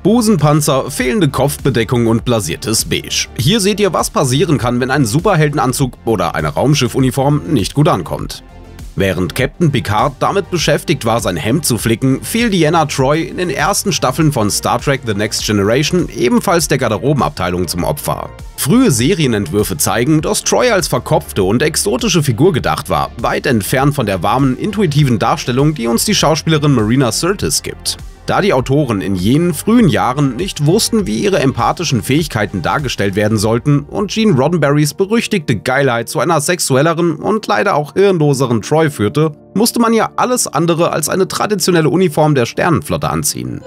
Busenpanzer, fehlende Kopfbedeckung und blasiertes Beige. Hier seht ihr, was passieren kann, wenn ein Superheldenanzug oder eine Raumschiffuniform nicht gut ankommt. Während Captain Picard damit beschäftigt war, sein Hemd zu flicken, fiel Deanna Troi in den ersten Staffeln von Star Trek The Next Generation ebenfalls der Garderobenabteilung zum Opfer. Frühe Serienentwürfe zeigen, dass Troi als verkopfte und exotische Figur gedacht war, weit entfernt von der warmen, intuitiven Darstellung, die uns die Schauspielerin Marina Sirtis gibt. Da die Autoren in jenen frühen Jahren nicht wussten, wie ihre empathischen Fähigkeiten dargestellt werden sollten und Gene Roddenberrys berüchtigte Geilheit zu einer sexuelleren und leider auch hirnloseren Troi führte, musste man ja alles andere als eine traditionelle Uniform der Sternenflotte anziehen.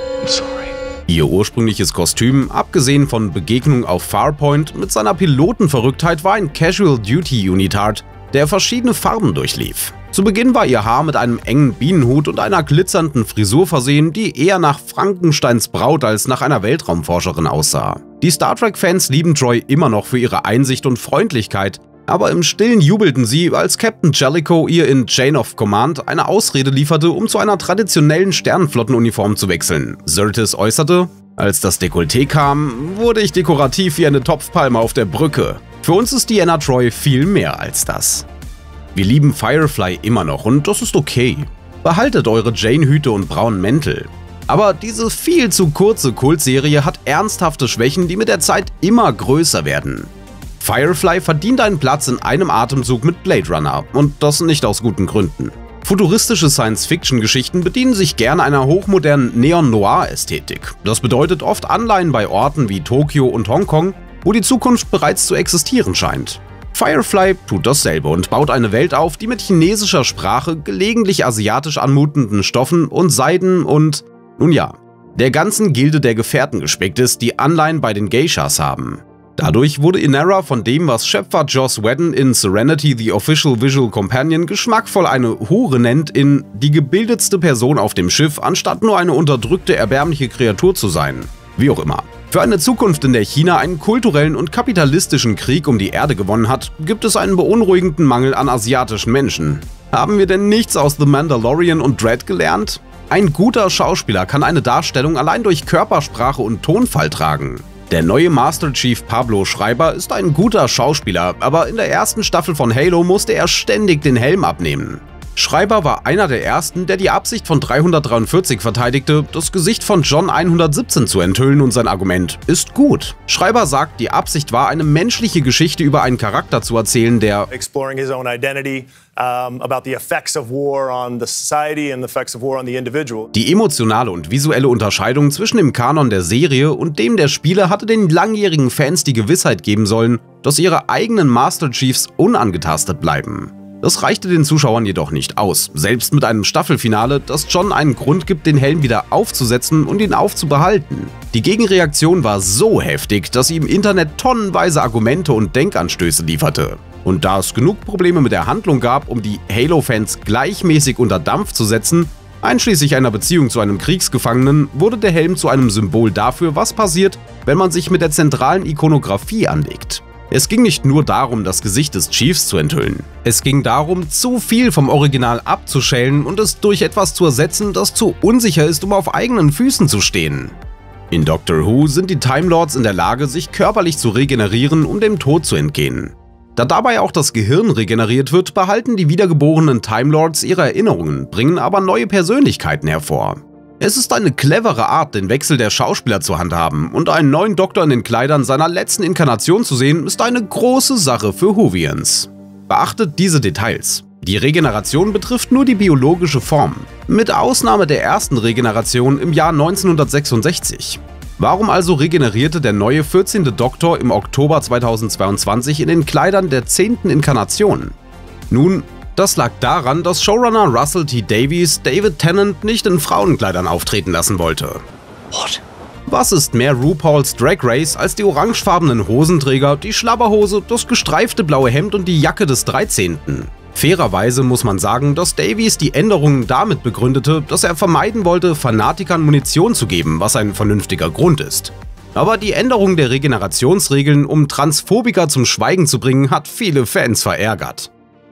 Ihr ursprüngliches Kostüm, abgesehen von Begegnung auf Farpoint mit seiner Pilotenverrücktheit, war ein Casual Duty Unitard, der verschiedene Farben durchlief. Zu Beginn war ihr Haar mit einem engen Bienenhut und einer glitzernden Frisur versehen, die eher nach Frankensteins Braut als nach einer Weltraumforscherin aussah. Die Star Trek-Fans lieben Troi immer noch für ihre Einsicht und Freundlichkeit, aber im Stillen jubelten sie, als Captain Jellicoe ihr in Chain of Command eine Ausrede lieferte, um zu einer traditionellen Sternenflottenuniform zu wechseln. Sirtis äußerte: Als das Dekolleté kam, wurde ich dekorativ wie eine Topfpalme auf der Brücke. Für uns ist Deanna Troi viel mehr als das. Wir lieben Firefly immer noch und das ist okay. Behaltet eure Jane-Hüte und braunen Mäntel. Aber diese viel zu kurze Kultserie hat ernsthafte Schwächen, die mit der Zeit immer größer werden. Firefly verdient einen Platz in einem Atemzug mit Blade Runner und das nicht aus guten Gründen. Futuristische Science-Fiction-Geschichten bedienen sich gerne einer hochmodernen Neon-Noir-Ästhetik. Das bedeutet oft Anleihen bei Orten wie Tokio und Hongkong, wo die Zukunft bereits zu existieren scheint. Firefly tut dasselbe und baut eine Welt auf, die mit chinesischer Sprache, gelegentlich asiatisch anmutenden Stoffen und Seiden und, nun ja, der ganzen Gilde der Gefährten gespickt ist, die Anleihen bei den Geishas haben. Dadurch wurde Inara von dem, was Schöpfer Joss Whedon in Serenity the Official Visual Companion geschmackvoll eine Hure nennt, in die gebildetste Person auf dem Schiff, anstatt nur eine unterdrückte, erbärmliche Kreatur zu sein. Wie auch immer. Für eine Zukunft, in der China einen kulturellen und kapitalistischen Krieg um die Erde gewonnen hat, gibt es einen beunruhigenden Mangel an asiatischen Menschen. Haben wir denn nichts aus The Mandalorian und Dread gelernt? Ein guter Schauspieler kann eine Darstellung allein durch Körpersprache und Tonfall tragen. Der neue Master Chief Pablo Schreiber ist ein guter Schauspieler, aber in der ersten Staffel von Halo musste er ständig den Helm abnehmen. Schreiber war einer der ersten, der die Absicht von 343 verteidigte, das Gesicht von John 117 zu enthüllen, und sein Argument ist gut. Schreiber sagt, die Absicht war, eine menschliche Geschichte über einen Charakter zu erzählen, der exploring his own identity, about the effects of war on the society and the effects of war on the individual. Die emotionale und visuelle Unterscheidung zwischen dem Kanon der Serie und dem der Spiele hatte den langjährigen Fans die Gewissheit geben sollen, dass ihre eigenen Master Chiefs unangetastet bleiben. Das reichte den Zuschauern jedoch nicht aus, selbst mit einem Staffelfinale, das John einen Grund gibt, den Helm wieder aufzusetzen und ihn aufzubehalten. Die Gegenreaktion war so heftig, dass sie im Internet tonnenweise Argumente und Denkanstöße lieferte. Und da es genug Probleme mit der Handlung gab, um die Halo-Fans gleichmäßig unter Dampf zu setzen, einschließlich einer Beziehung zu einem Kriegsgefangenen, wurde der Helm zu einem Symbol dafür, was passiert, wenn man sich mit der zentralen Ikonografie anlegt. Es ging nicht nur darum, das Gesicht des Chiefs zu enthüllen. Es ging darum, zu viel vom Original abzuschälen und es durch etwas zu ersetzen, das zu unsicher ist, um auf eigenen Füßen zu stehen. In Doctor Who sind die Time Lords in der Lage, sich körperlich zu regenerieren, um dem Tod zu entgehen. Da dabei auch das Gehirn regeneriert wird, behalten die wiedergeborenen Time Lords ihre Erinnerungen, bringen aber neue Persönlichkeiten hervor. Es ist eine clevere Art, den Wechsel der Schauspieler zu handhaben, und einen neuen Doktor in den Kleidern seiner letzten Inkarnation zu sehen, ist eine große Sache für Whovians. Beachtet diese Details. Die Regeneration betrifft nur die biologische Form, mit Ausnahme der ersten Regeneration im Jahr 1966. Warum also regenerierte der neue 14. Doktor im Oktober 2022 in den Kleidern der 10. Inkarnation? Nun, das lag daran, dass Showrunner Russell T. Davies David Tennant nicht in Frauenkleidern auftreten lassen wollte. Was ist mehr RuPaul's Drag Race als die orangefarbenen Hosenträger, die Schlabberhose, das gestreifte blaue Hemd und die Jacke des 13.? Fairerweise muss man sagen, dass Davies die Änderungen damit begründete, dass er vermeiden wollte, Fanatikern Munition zu geben, was ein vernünftiger Grund ist. Aber die Änderung der Regenerationsregeln, um Transphobiker zum Schweigen zu bringen, hat viele Fans verärgert.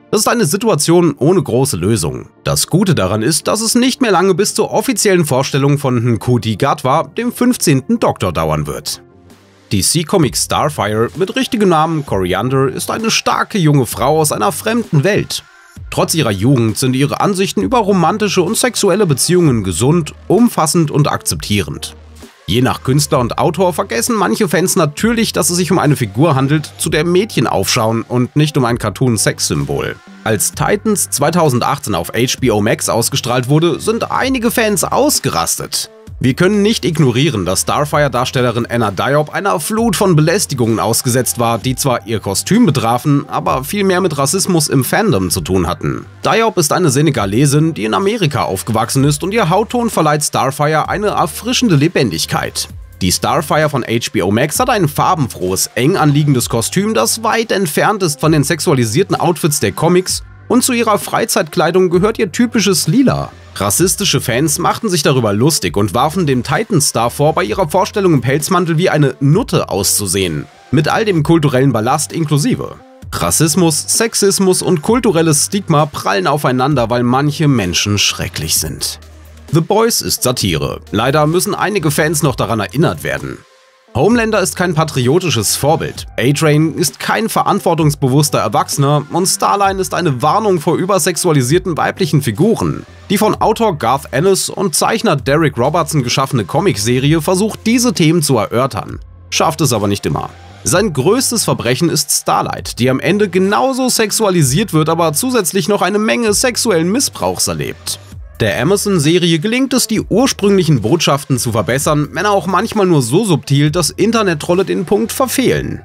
Das ist eine Situation ohne große Lösung. Das Gute daran ist, dass es nicht mehr lange bis zur offiziellen Vorstellung von Ncuti Gatwa, dem 15. Doktor, dauern wird. DC Comics Starfire mit richtigem Namen Koriand'r ist eine starke junge Frau aus einer fremden Welt. Trotz ihrer Jugend sind ihre Ansichten über romantische und sexuelle Beziehungen gesund, umfassend und akzeptierend. Je nach Künstler und Autor vergessen manche Fans natürlich, dass es sich um eine Figur handelt, zu der Mädchen aufschauen und nicht um ein Cartoon-Sex-Symbol. Als Titans 2018 auf HBO Max ausgestrahlt wurde, sind einige Fans ausgerastet. Wir können nicht ignorieren, dass Starfire-Darstellerin Anna Diop einer Flut von Belästigungen ausgesetzt war, die zwar ihr Kostüm betrafen, aber viel mehr mit Rassismus im Fandom zu tun hatten. Diop ist eine Senegalesin, die in Amerika aufgewachsen ist, und ihr Hautton verleiht Starfire eine erfrischende Lebendigkeit. Die Starfire von HBO Max hat ein farbenfrohes, eng anliegendes Kostüm, das weit entfernt ist von den sexualisierten Outfits der Comics, und zu ihrer Freizeitkleidung gehört ihr typisches Lila. Rassistische Fans machten sich darüber lustig und warfen dem Titan-Star vor, bei ihrer Vorstellung im Pelzmantel wie eine Nutte auszusehen. Mit all dem kulturellen Ballast inklusive. Rassismus, Sexismus und kulturelles Stigma prallen aufeinander, weil manche Menschen schrecklich sind. The Boys ist Satire. Leider müssen einige Fans noch daran erinnert werden. Homelander ist kein patriotisches Vorbild, A-Train ist kein verantwortungsbewusster Erwachsener und Starline ist eine Warnung vor übersexualisierten weiblichen Figuren. Die von Autor Garth Ennis und Zeichner Derek Robertson geschaffene Comicserie versucht, diese Themen zu erörtern, schafft es aber nicht immer. Sein größtes Verbrechen ist Starlight, die am Ende genauso sexualisiert wird, aber zusätzlich noch eine Menge sexuellen Missbrauchs erlebt. Der Amazon-Serie gelingt es, die ursprünglichen Botschaften zu verbessern, wenn auch manchmal nur so subtil, dass Internet-Trolle den Punkt verfehlen.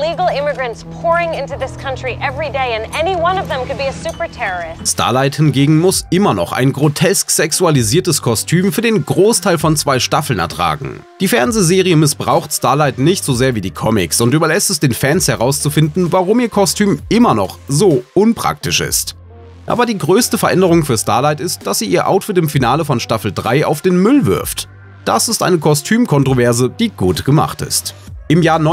Starlight hingegen muss immer noch ein grotesk sexualisiertes Kostüm für den Großteil von 2 Staffeln ertragen. Die Fernsehserie missbraucht Starlight nicht so sehr wie die Comics und überlässt es den Fans herauszufinden, warum ihr Kostüm immer noch so unpraktisch ist. Aber die größte Veränderung für Starlight ist, dass sie ihr Outfit im Finale von Staffel 3 auf den Müll wirft. Das ist eine Kostümkontroverse, die gut gemacht ist. Im Jahr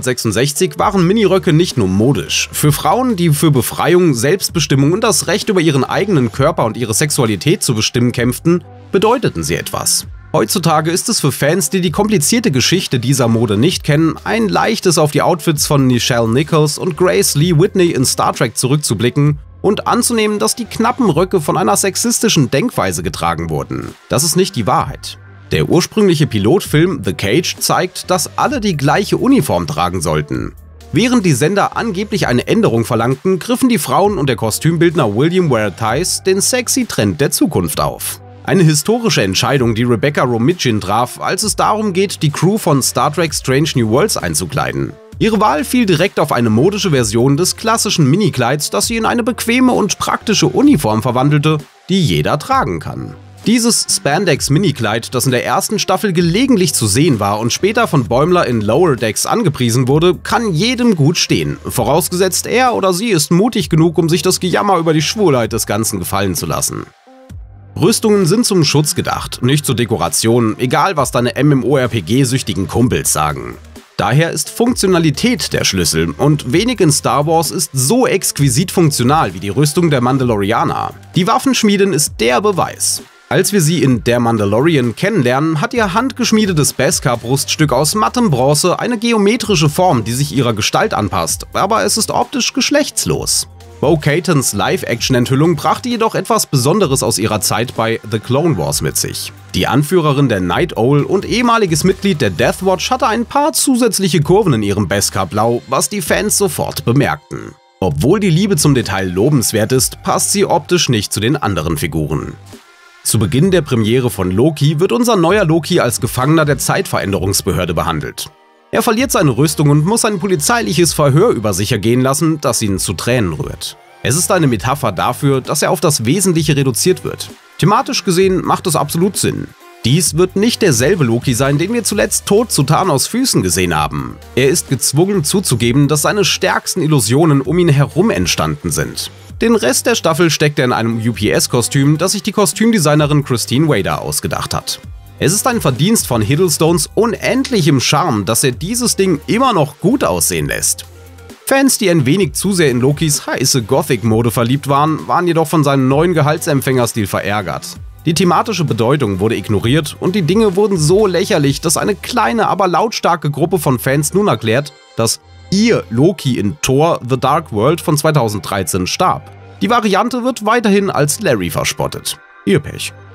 1966 waren Miniröcke nicht nur modisch. Für Frauen, die für Befreiung, Selbstbestimmung und das Recht über ihren eigenen Körper und ihre Sexualität zu bestimmen kämpften, bedeuteten sie etwas. Heutzutage ist es für Fans, die die komplizierte Geschichte dieser Mode nicht kennen, ein leichtes auf die Outfits von Nichelle Nichols und Grace Lee Whitney in Star Trek zurückzublicken und anzunehmen, dass die knappen Röcke von einer sexistischen Denkweise getragen wurden. Das ist nicht die Wahrheit. Der ursprüngliche Pilotfilm The Cage zeigt, dass alle die gleiche Uniform tragen sollten. Während die Sender angeblich eine Änderung verlangten, griffen die Frauen und der Kostümbildner William Ware Theiss den sexy Trend der Zukunft auf. Eine historische Entscheidung, die Rebecca Romijn traf, als es darum geht, die Crew von Star Trek Strange New Worlds einzukleiden. Ihre Wahl fiel direkt auf eine modische Version des klassischen Minikleids, das sie in eine bequeme und praktische Uniform verwandelte, die jeder tragen kann. Dieses Spandex-Minikleid, das in der ersten Staffel gelegentlich zu sehen war und später von Bäumler in Lower Decks angepriesen wurde, kann jedem gut stehen, vorausgesetzt er oder sie ist mutig genug, um sich das Gejammer über die Schwulheit des Ganzen gefallen zu lassen. Rüstungen sind zum Schutz gedacht, nicht zur Dekoration, egal was deine MMORPG-süchtigen Kumpels sagen. Daher ist Funktionalität der Schlüssel und wenig in Star Wars ist so exquisit funktional wie die Rüstung der Mandalorianer. Die Waffenschmiedin ist der Beweis. Als wir sie in Der Mandalorian kennenlernen, hat ihr handgeschmiedetes Beskar-Bruststück aus mattem Bronze eine geometrische Form, die sich ihrer Gestalt anpasst, aber es ist optisch geschlechtslos. Bo-Katans Live-Action-Enthüllung brachte jedoch etwas Besonderes aus ihrer Zeit bei The Clone Wars mit sich. Die Anführerin der Night Owl und ehemaliges Mitglied der Death Watch hatte ein paar zusätzliche Kurven in ihrem Beskar-Blau, was die Fans sofort bemerkten. Obwohl die Liebe zum Detail lobenswert ist, passt sie optisch nicht zu den anderen Figuren. Zu Beginn der Premiere von Loki wird unser neuer Loki als Gefangener der Zeitveränderungsbehörde behandelt. Er verliert seine Rüstung und muss ein polizeiliches Verhör über sich ergehen lassen, das ihn zu Tränen rührt. Es ist eine Metapher dafür, dass er auf das Wesentliche reduziert wird. Thematisch gesehen macht es absolut Sinn. Dies wird nicht derselbe Loki sein, den wir zuletzt tot zu Thanos Füßen gesehen haben. Er ist gezwungen zuzugeben, dass seine stärksten Illusionen um ihn herum entstanden sind. Den Rest der Staffel steckt er in einem UPS-Kostüm, das sich die Kostümdesignerin Christine Wader ausgedacht hat. Es ist ein Verdienst von Hiddlestones unendlichem Charme, dass er dieses Ding immer noch gut aussehen lässt. Fans, die ein wenig zu sehr in Lokis heiße Gothic-Mode verliebt waren, waren jedoch von seinem neuen Gehaltsempfängerstil verärgert. Die thematische Bedeutung wurde ignoriert und die Dinge wurden so lächerlich, dass eine kleine, aber lautstarke Gruppe von Fans nun erklärt, dass ihr Loki in Thor: The Dark World von 2013 starb. Die Variante wird weiterhin als Larry verspottet. Ihr Pech.